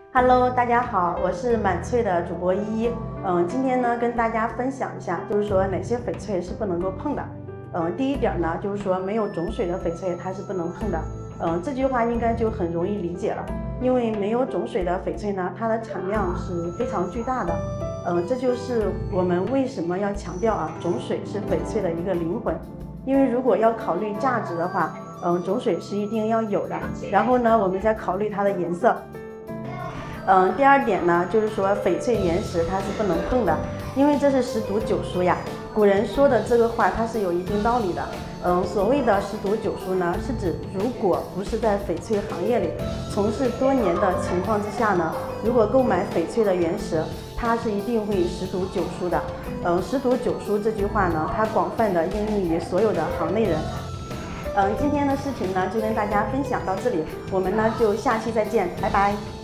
Hello，大家好，我是满翠的主播依依。今天呢跟大家分享一下，就是说哪些翡翠是不能够碰的。第一点呢，就是说没有种水的翡翠它是不能碰的。这句话应该就很容易理解了，因为没有种水的翡翠呢，它的产量是非常巨大的。这就是我们为什么要强调种水是翡翠的一个灵魂。因为如果要考虑价值的话，种水是一定要有的。然后呢，我们再考虑它的颜色。第二点呢，就是说翡翠原石它是不能碰的，因为这是10赌9输呀。古人说的这个话，它是有一定道理的。所谓的10赌9输呢，是指如果不是在翡翠行业里从事多年的情况之下呢，如果购买翡翠的原石，它是一定会10赌9输的。10赌9输这句话呢，它广泛的应用于所有的行内人。今天的视频呢，就跟大家分享到这里，我们呢就下期再见，拜拜。